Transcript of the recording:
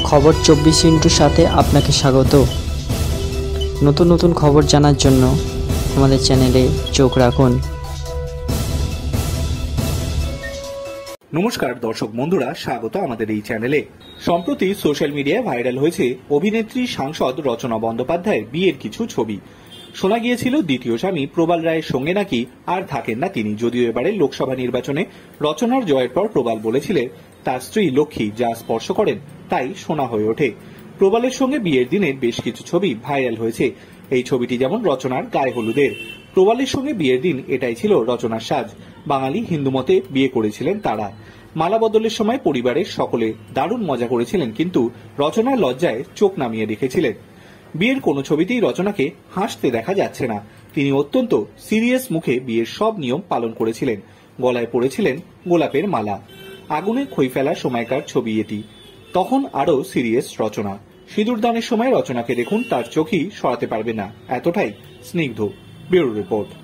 খবর 24 সাথে আপনাকে স্বাগত। নতুন নতুন খবর জানার জন্য আমাদের চ্যানেলে চোখ রাখুন। নমস্কার দর্শক বন্ধুরা, স্বাগত আমাদের এই চ্যানেলে। সম্প্রতি সোশ্যাল মিডিয়ায় ভাইরাল হয়েছে অভিনেত্রী সাংসদ রচনা বন্দ্যোপাধ্যায়ের বিয়ের কিছু ছবি। শোনা গিয়েছিল দ্বিতীয় স্বামী প্রবাল রায়ের সঙ্গে নাকি আর থাকেন না তিনি। যদিও এবারে লোকসভা নির্বাচনে রচনার জয়ের পর প্রবাল বলেছিলেন তার স্ত্রী লক্ষ্মী যা স্পর্শ করেন তাই শোনা হয়ে ওঠে। প্রবালের সঙ্গে বিয়ের দিনের বেশ কিছু ছবি ভাইরাল হয়েছে। এই ছবিটি যেমন রচনার গায়ে হলুদের। প্রবালের সঙ্গে বিয়ের দিন এটাই ছিল রচনার সাজ। বাঙালি হিন্দু মতে বিয়ে করেছিলেন তারা। মালা বদলের সময় পরিবারের সকলে দারুণ মজা করেছিলেন, কিন্তু রচনার লজ্জায় চোখ নামিয়ে রেখেছিলেন। বিয়ের কোনো ছবিতেই রচনাকে হাসতে দেখা যাচ্ছে না। তিনি অত্যন্ত সিরিয়াস মুখে বিয়ের সব নিয়ম পালন করেছিলেন। গলায় পরেছিলেন গোলাপের মালা। আগুনে খই ফেলার সময়কার ছবি এটি। তখন আরো সিরিয়াস রচনা। সিঁদুরদানের সময় রচনাকে দেখুন, তার চোখই সরাতে পারবে না, এতটাই স্নিগ্ধ। Bureau report.